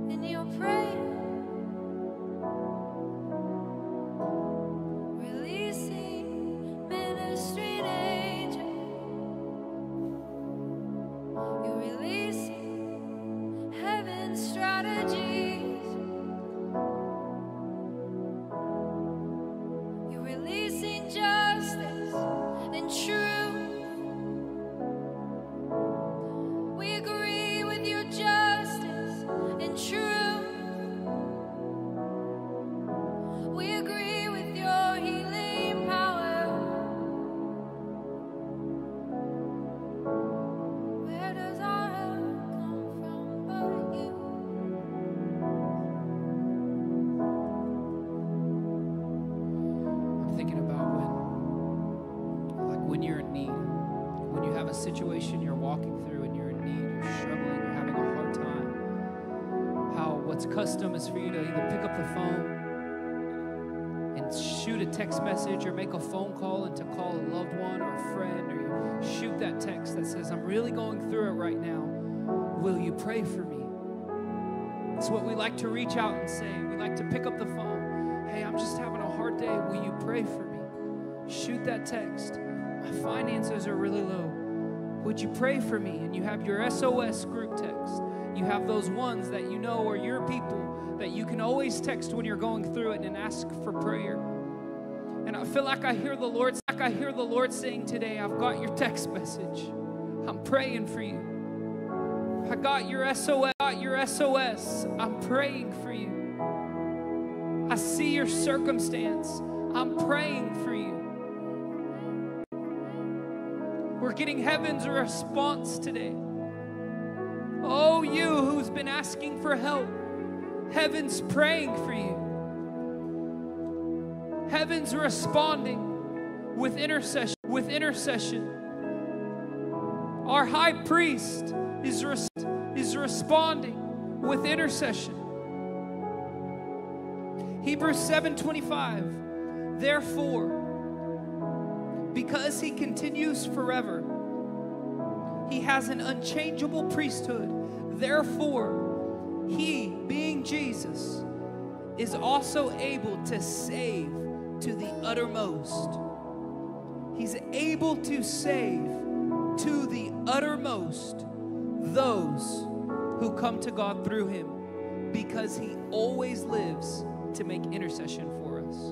in your prayer. Releasing ministering angels. You're releasing heaven's strategies. You're releasing justice and truth. We agree with your justice and truth. We agree with your healing power. Where does our help come from but you? I'm thinking about when you're in need, when you have a situation you're walking through and you're in need, you're struggling, you're having a hard time. How what's custom is for you to either pick up the phone and shoot a text message or make a phone call and to call a loved one or a friend, or you shoot that text that says, I'm really going through it right now. Will you pray for me? It's what we like to reach out and say. We like to pick up the phone. Hey, I'm just having a hard day. Will you pray for me? Shoot that text. My finances are really low. Would you pray for me? And you have your SOS group text. You have those ones that you know are your people that you can always text when you're going through it and ask for prayer. And I feel like I hear the Lord saying today, I've got your text message. I'm praying for you. I got your SOS. I'm praying for you. I see your circumstance. I'm praying for you. We're getting heaven's response today. Oh, you who's been asking for help, heaven's praying for you. Heaven's responding with intercession. Our high priest is responding with intercession. Hebrews 7:25. Therefore, because he continues forever, he has an unchangeable priesthood. Therefore, he, being Jesus, is also able to save to the uttermost. He's able to save to the uttermost those who come to God through him, because he always lives to make intercession for us.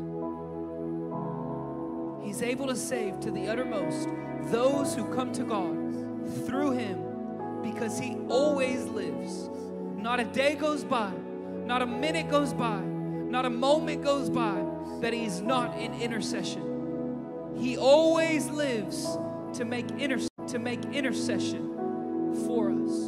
He's able to save to the uttermost those who come to God through him, because he always lives. Not a day goes by, not a minute goes by, not a moment goes by that he's not in intercession. He always lives to make intercession for us.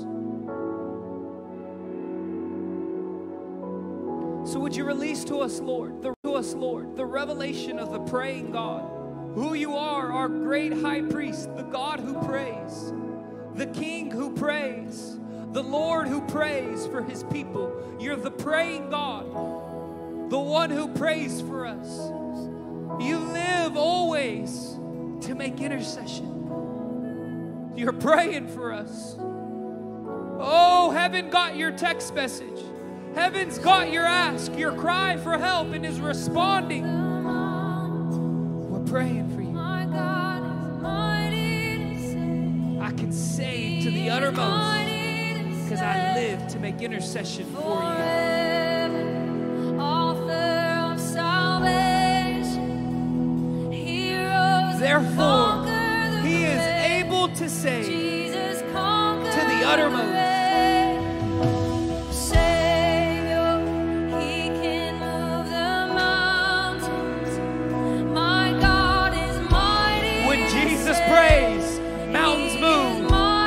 So would you release to us, Lord, the revelation of the praying God, who you are, our great high priest, the God who prays, the King who prays, the Lord who prays for his people. You're the praying God, the one who prays for us. You live always to make intercession. You're praying for us. Oh, heaven got your text message. Heaven's got your ask, your cry for help, and is responding. We're praying for you. I can save to the uttermost because I live to make intercession for you. Therefore, he is able to save to the uttermost. Praise, mountains move.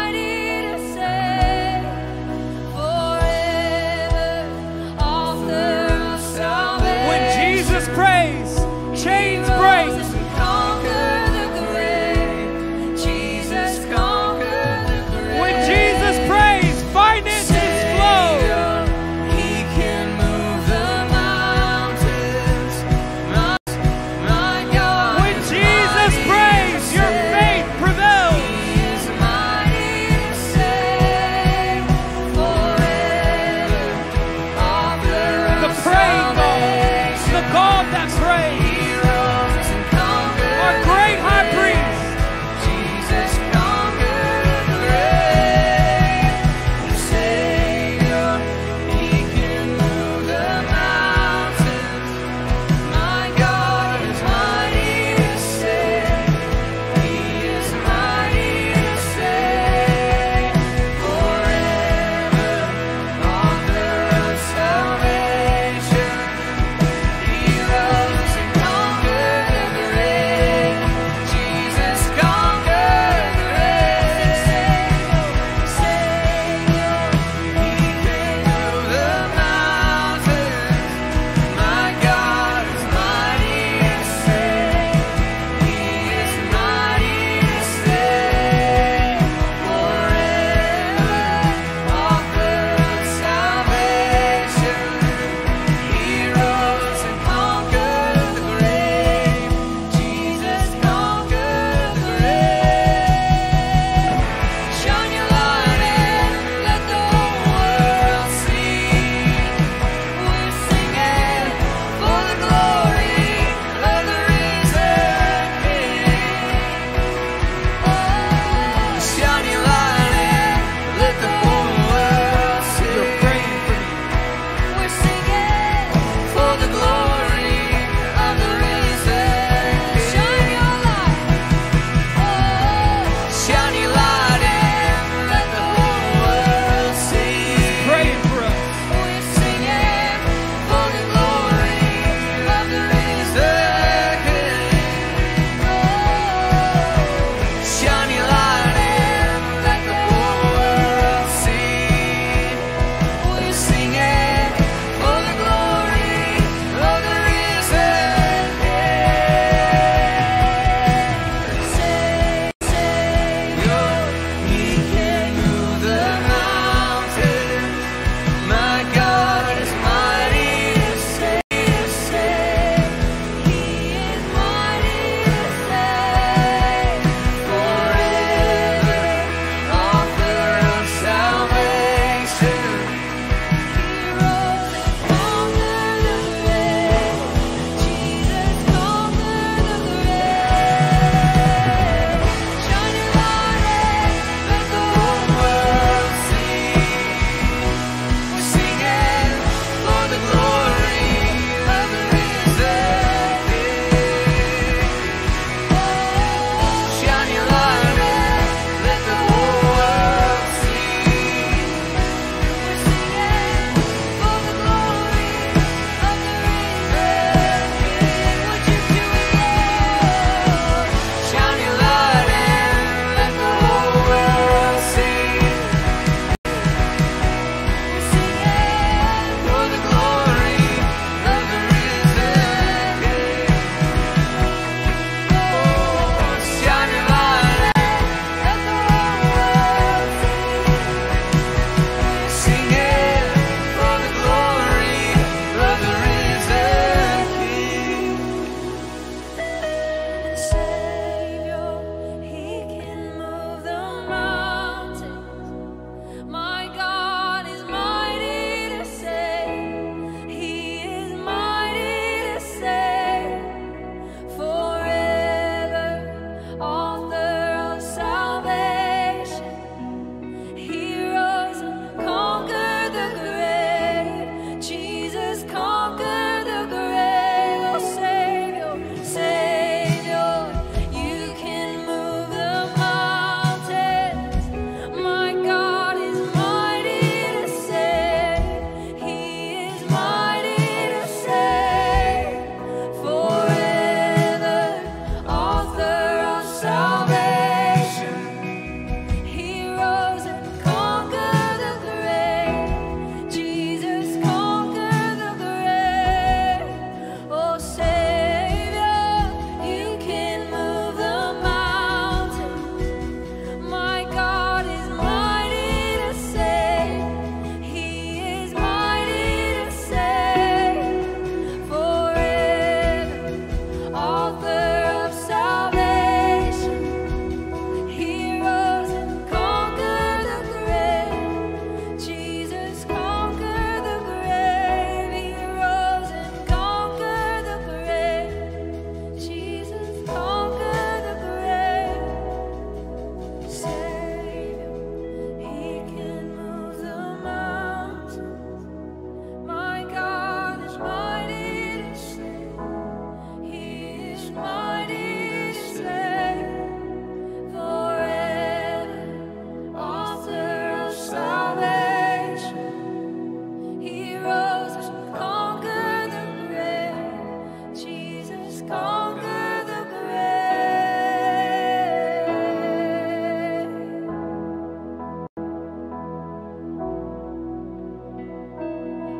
When Jesus prays, chains break. When Jesus prays,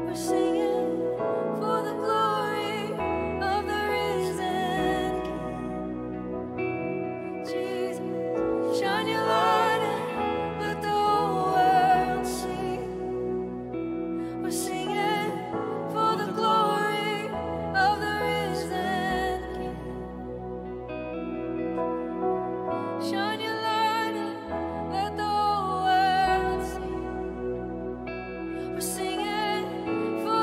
We're singing for the glory of the risen King. Jesus, shine your light and let the whole world see. We're singing for the glory of the risen King. Shine your light and let the whole world see. We're singing for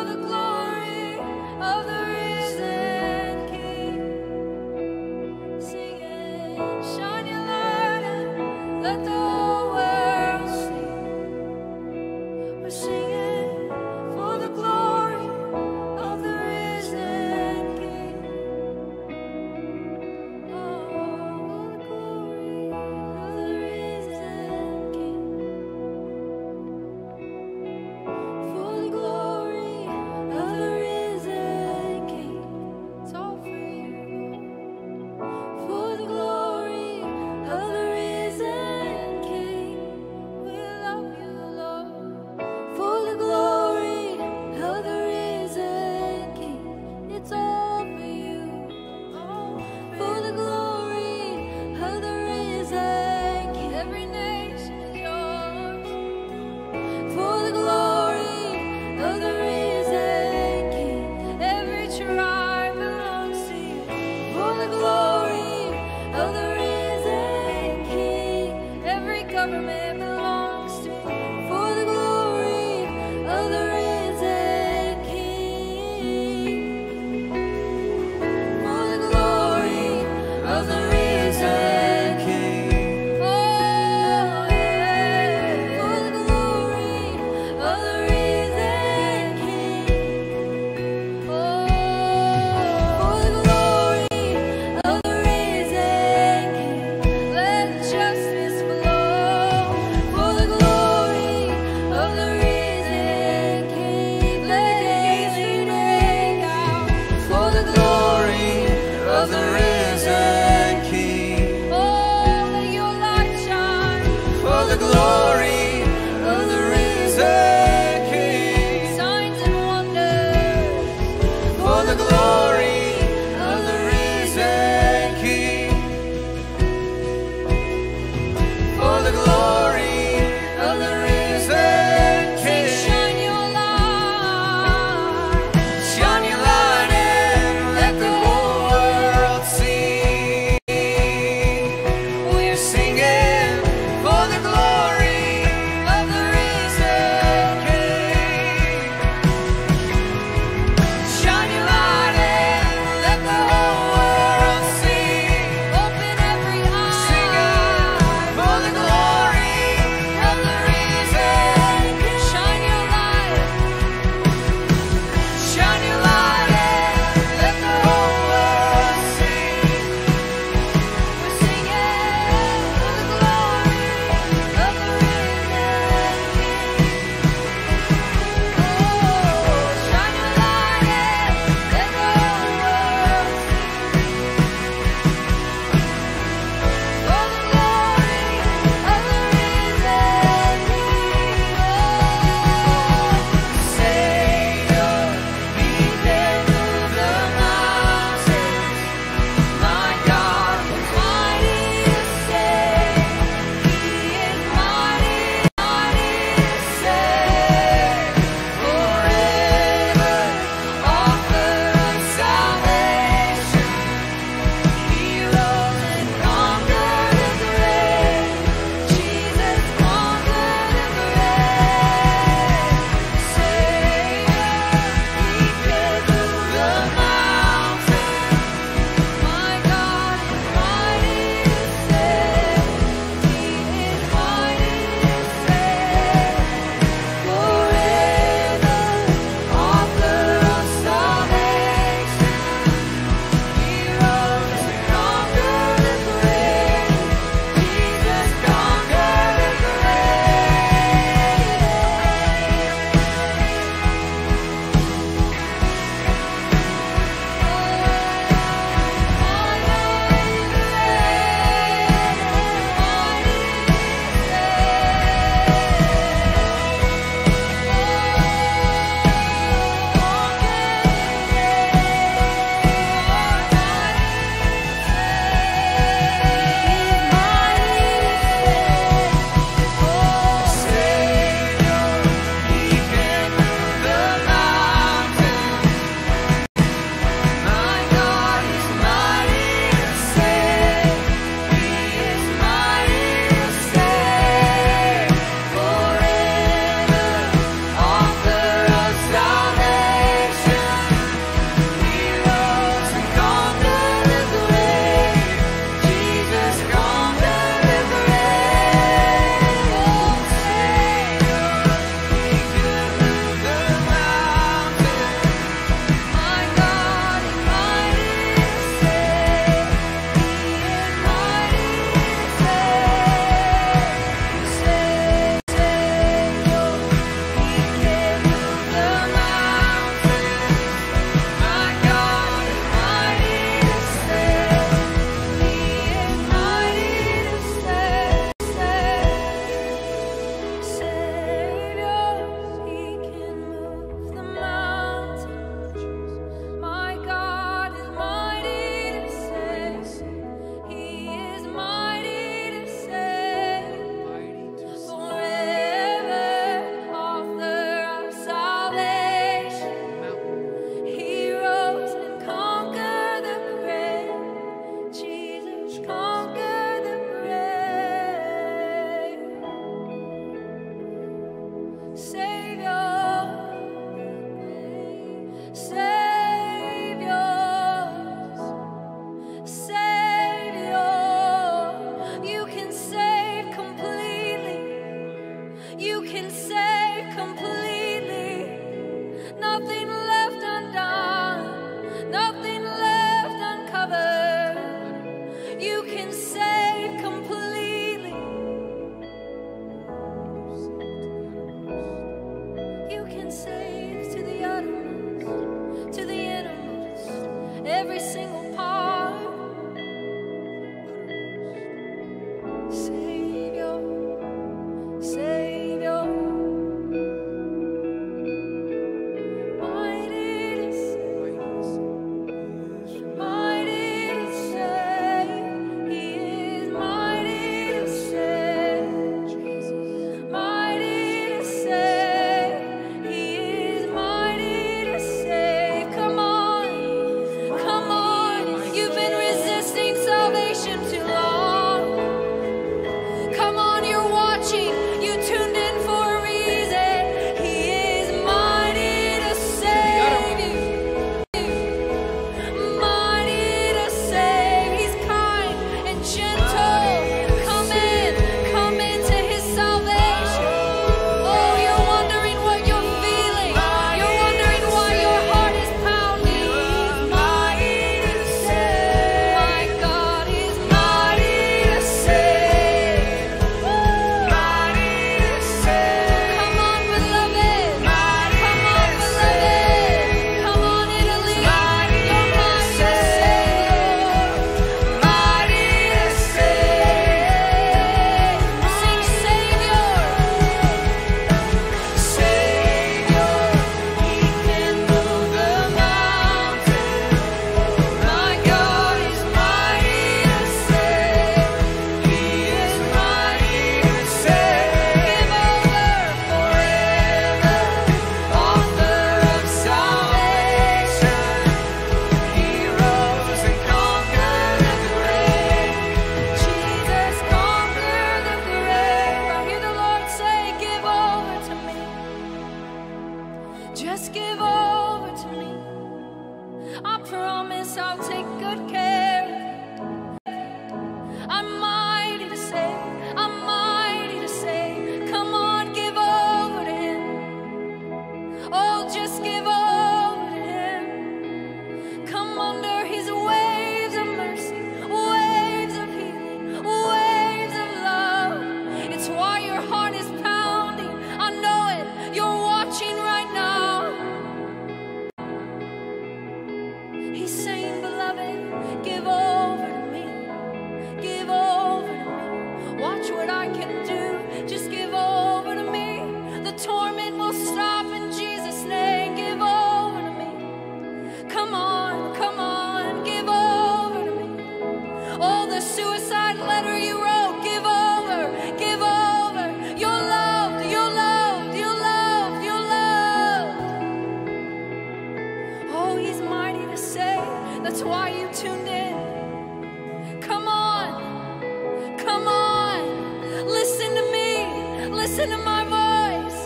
Listen to my voice.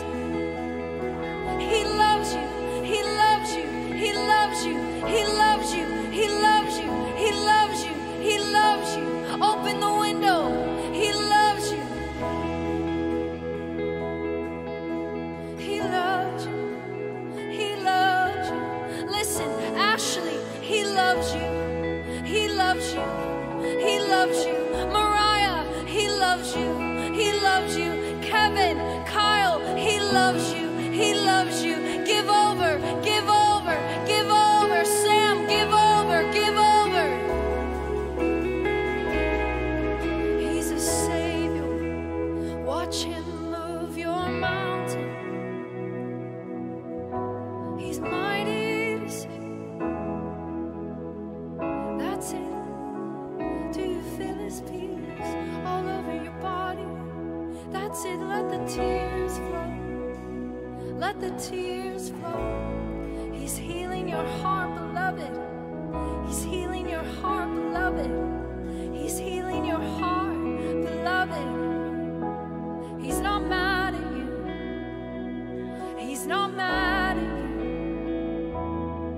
He loves you. He loves you. He loves you. He loves you. He loves you. He loves you. He loves you. Open the window. He loves you. He loves you. He loves you. Listen, Ashley, he loves you. He loves you. He loves you. Mariah, he loves you. He loves you. Kevin, Kyle, he loves you. He loves you. Give over. Give over. Give over. Sam, give over. Give over. He's a savior. Watch him move your mountain. He's mighty to save. That's it. Do you feel his peace all over your body? That's it. Let the tears flow. Let the tears flow. He's healing your heart, beloved. He's healing your heart, beloved. He's healing your heart, beloved. He's not mad at you. He's not mad at you.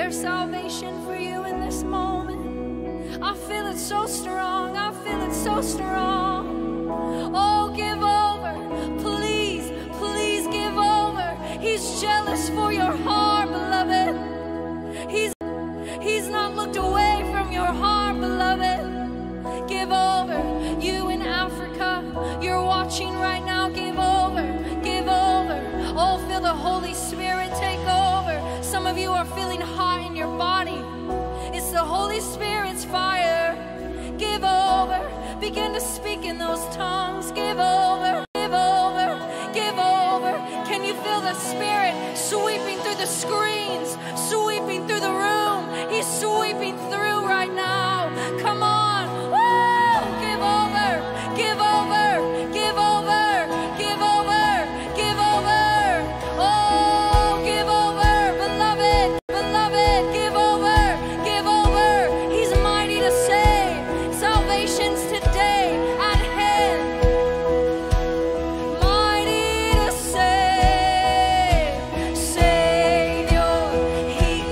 declare salvation for you in this moment. I feel it so strong. I feel it so strong. Oh, give over. Please, please give over. He's jealous for your heart, beloved. He's not looked away from your heart, beloved. Give over. You in Africa, you're watching right now. Give over. Give over. Oh, feel the Holy Spirit take over. Some of you are feeling hot in your body. It's the Holy Spirit's fire. Give over. Begin to speak in those tongues. Give over. Give over. Give over. Can you feel the Spirit sweeping through the screens, sweeping through the room? He's sweeping through right now. Come on. Woo! Give over. Give over. Give over. Give over. Give over. Oh, give over. Beloved. Beloved. Give over. Give over. He's mighty to save. Salvation's today at hand. Mighty to save. Savior, He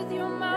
with your mouth.